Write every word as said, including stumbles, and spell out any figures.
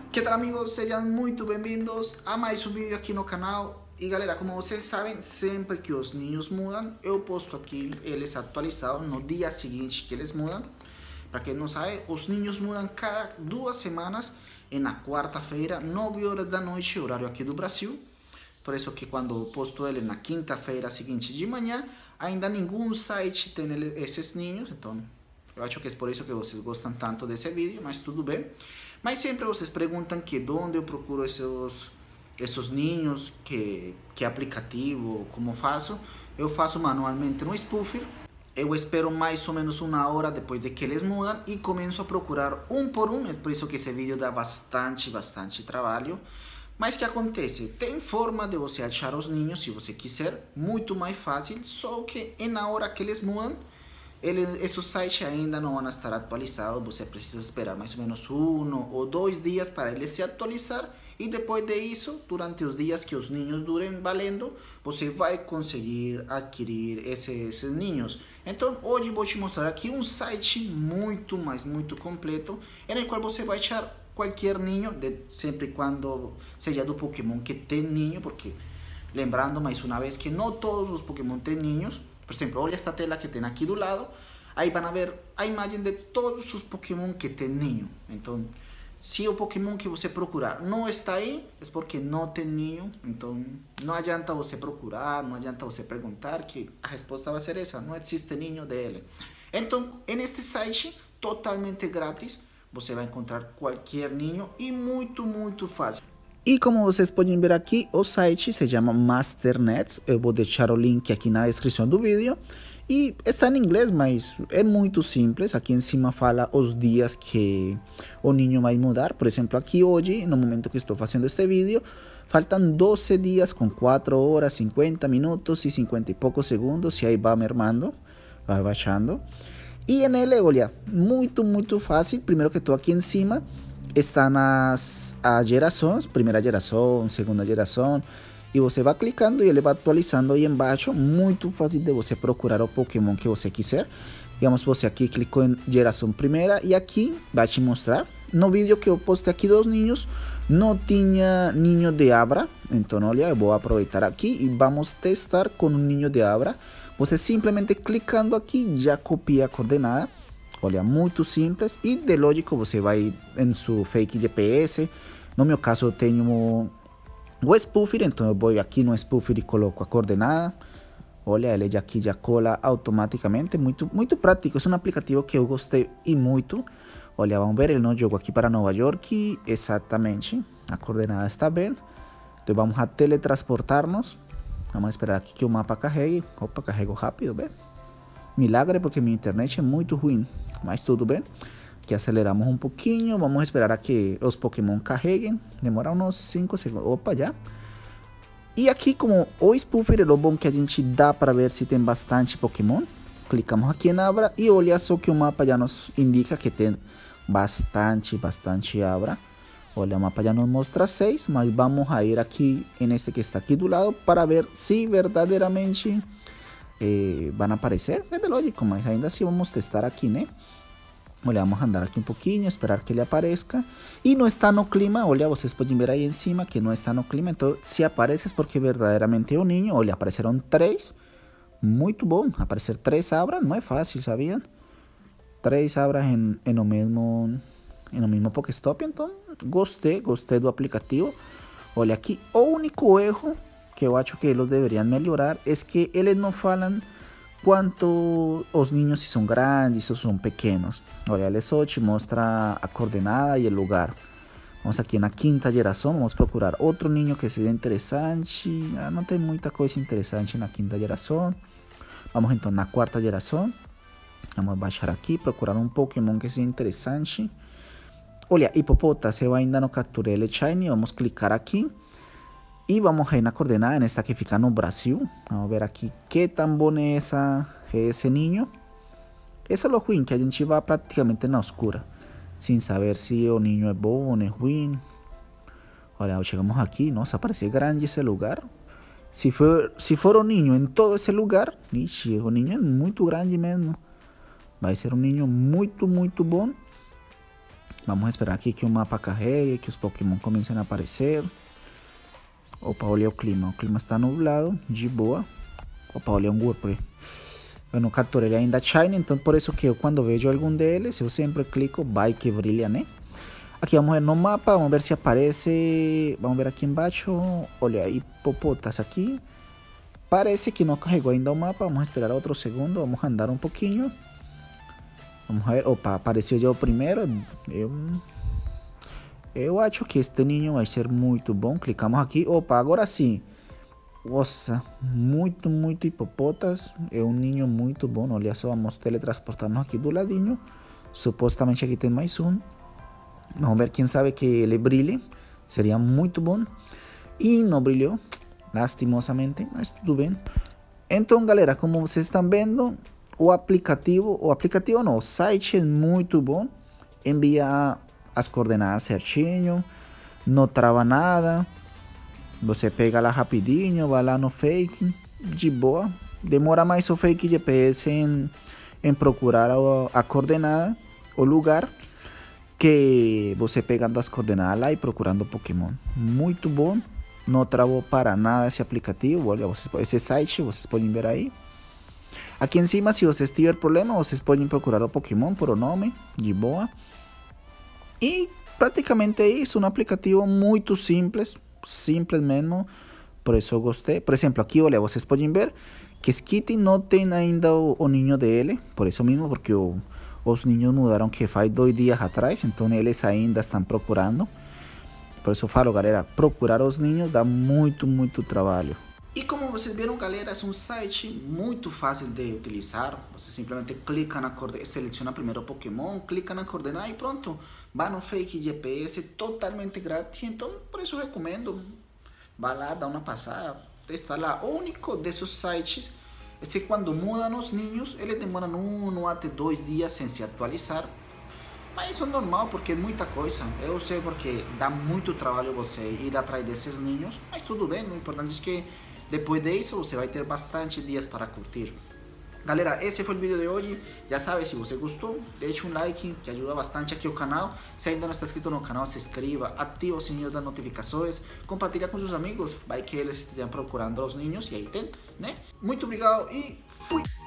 Que tal, amigos? Sejam muito bem-vindos a mais um vídeo aqui no canal. E galera, como vocês sabem, sempre que os ninhos mudam, eu posto aqui eles atualizados no dia seguinte que eles mudam. Para quem não sabe, os ninhos mudam cada duas semanas, na quarta-feira, nove horas da noite, horário aqui do Brasil. Por isso que quando posto ele na quinta-feira seguinte de manhã, ainda nenhum site tem esses ninhos, então eu acho que é por isso que vocês gostam tanto desse vídeo, mas tudo bem. Mas sempre vocês perguntam que onde eu procuro esses, esses ninhos, que, que aplicativo, como faço. Eu faço manualmente no Spoofer. Eu espero mais ou menos uma hora depois de que eles mudam e começo a procurar um por um. É por isso que esse vídeo dá bastante, bastante trabalho. Mas o que acontece? Tem forma de você achar os ninhos, se você quiser, muito mais fácil, só que na hora que eles mudam, Ele, esses sites ainda não vão estar atualizados, você precisa esperar mais ou menos um ou dois dias para ele se atualizar, e depois disso, durante os dias que os ninhos durem valendo, você vai conseguir adquirir esses, esses ninhos. Então hoje vou te mostrar aqui um site muito, mas muito completo, em qual você vai achar qualquer ninho, de, sempre quando seja do Pokémon que tem ninho, porque lembrando mais uma vez que não todos os Pokémon têm ninhos. Por exemplo, olha esta tela que tem aqui do lado. Aí vão ver a imagem de todos os Pokémon que tem ninho. Então, se o Pokémon que você procurar não está aí, é porque não tem ninho. Então, não adianta você procurar, não adianta você perguntar, que a resposta vai ser essa: não existe ninho dele. Então, neste site, totalmente grátis, você vai encontrar qualquer ninho e muito, muito fácil. E como vocês podem ver aqui, o site se chama MasterNet. Eu vou deixar o link aqui na descrição do vídeo. E está em inglês, mas é muito simples. Aqui em cima fala os dias que o ninho vai mudar. Por exemplo, aqui hoje, no momento que estou fazendo este vídeo, faltam doze dias com quatro horas, cinquenta minutos e cinquenta e poucos segundos. E aí vai mermando, vai baixando. E nele, olha, muito, muito fácil. Primeiro que estou aqui em cima, estão as, as gerações, primeira geração, segunda geração, e você vai clicando e ele vai atualizando aí embaixo. Muito fácil de você procurar o Pokémon que você quiser. Digamos, você aqui clicou em geração primeira e aqui vai te mostrar. No vídeo que eu postei aqui dos ninhos, não tinha ninho de Abra, então olha, eu vou aproveitar aqui e vamos testar com um ninho de Abra. Você simplesmente clicando aqui já copia a coordenada. Olha, muito simples e de lógico você vai em seu fake G P S. No meu caso eu tenho o Spoofer, então eu vou aqui no Spoofer e coloco a coordenada. Olha, ele já aqui já cola automaticamente, muito, muito prático. É um aplicativo que eu gostei e muito. Olha, vamos ver, ele não jogou aqui para Nova York, exatamente, a coordenada está bem. Então vamos a teletransportar-nos. Vamos esperar aqui que o mapa carregue. Opa, carregou rápido, bem. Milagre, porque minha internet é muito ruim, mas tudo bem. Aqui aceleramos um pouquinho, vamos esperar a que os Pokémon carreguem. Demora uns cinco segundos. Opa, já. E aqui, como o Spoofer é o bom que a gente dá para ver se tem bastante Pokémon. Clicamos aqui em Abra e olha só que o mapa já nos indica que tem bastante, bastante Abra. Olha, o mapa já nos mostra seis, mas vamos a ir aqui neste que está aqui do lado para ver se verdadeiramente Eh, van a aparecer. É de lógico, mas ainda assim vamos testar aqui, né? Olha, vamos andar aqui um pouquinho, esperar que ele apareça. E não está no clima, olha, vocês podem ver aí em cima que não está no clima. Então, se aparece é porque verdadeiramente é um ninho. Olha, apareceram três. Muito bom, aparecer três abras não é fácil, sabiam? Três abras em, em, o mesmo, em o mesmo Pokéstop. Então, gostei, gostei do aplicativo. Olha aqui, o único erro que eu acho que eles deveriam melhorar é que eles não falam quanto os ninhos, se são grandes ou são pequenos. Olha, ele só te mostra a coordenada e o lugar. Vamos aqui na quinta geração, vamos procurar outro ninho que seja interessante. Ah, não tem muita coisa interessante na quinta geração. Vamos então na quarta geração. Vamos baixar aqui, procurar um Pokémon que seja interessante. Olha, Hippopotas, eu ainda não capturei ele Shiny, vamos clicar aqui. E vamos a ir na coordenada, nesta que fica no Brasil. Vamos ver aqui que tão bom é essa, esse ninho. Isso é o ruim, que a gente vai praticamente na escura, sem saber se o ninho é bom ou é ruim. Olha, chegamos aqui, nossa, parece grande esse lugar. Se for, se for um ninho em todo esse lugar, ixi, o ninho é muito grande mesmo. Vai ser um ninho muito, muito bom. Vamos a esperar aqui que o mapa carregue, que os Pokémon comecem a aparecer. Opa, olha o clima. O clima está nublado, de boa. Opa, olha um Wurpre. Eu não capturei ainda Shiny, então por isso que eu quando vejo algum deles, eu sempre clico, vai que brilha, né? Aqui vamos ver no mapa, vamos ver se aparece. Vamos ver aqui embaixo. Olha, Hipopotas aqui. Parece que não carregou ainda o mapa. Vamos esperar outro segundo. Vamos andar um pouquinho. Vamos ver. Opa, apareceu já o primeiro. Eu, eu acho que este ninho vai ser muito bom. Clicamos aqui. Opa, agora sim. Nossa, muito, muito Hipopotas. É um ninho muito bom. Olha só, vamos teletransportar-nos aqui do ladinho. Supostamente aqui tem mais um. Vamos ver, quem sabe que ele brilhe. Seria muito bom. E não brilhou, lastimosamente, mas tudo bem. Então, galera, como vocês estão vendo, o aplicativo, o aplicativo não, o site é muito bom. Envia as coordenadas certinho, não trava nada. Você pega lá rapidinho, vai lá no fake, de boa. Demora mais o fake G P S em, em procurar a, a coordenada, o lugar, que você pegando as coordenadas lá e procurando Pokémon. Muito bom, não travou para nada esse aplicativo. Olha, vocês, esse site, vocês podem ver aí. Aqui em cima, se vocês tiverem problema, vocês podem procurar o Pokémon por o nome, de boa. E praticamente é isso, um aplicativo muito simples, simples mesmo, por isso eu gostei. Por exemplo, aqui, olha, vocês podem ver que Skitty não tem ainda o, o ninho dele, por isso mesmo, porque o os ninhos mudaram que faz dois dias atrás, então eles ainda estão procurando. Por isso eu falo, galera, procurar os ninhos dá muito, muito trabalho. E como vocês viram, galera, é um site muito fácil de utilizar. Você simplesmente clica na coordenada, seleciona primeiro o Pokémon, clica na coordenada e pronto. Vai no fake G P S, totalmente grátis, então por isso eu recomendo. Vai lá, dá uma passada, testa lá. O único desses sites é que quando mudam os ninhos, eles demoram um até dois dias sem se atualizar. Mas isso é normal, porque é muita coisa. Eu sei porque dá muito trabalho você ir atrás desses ninhos, mas tudo bem. O importante é que depois disso você vai ter bastante dias para curtir. Galera, esse foi o vídeo de hoje. Já sabe, se você gostou, deixe um like, que ajuda bastante aqui o canal. Se ainda não está inscrito no canal, se inscreva, ativa o sininho das notificações, compartilha com seus amigos, vai que eles estejam procurando os ninhos e aí tem, né? Muito obrigado e fui!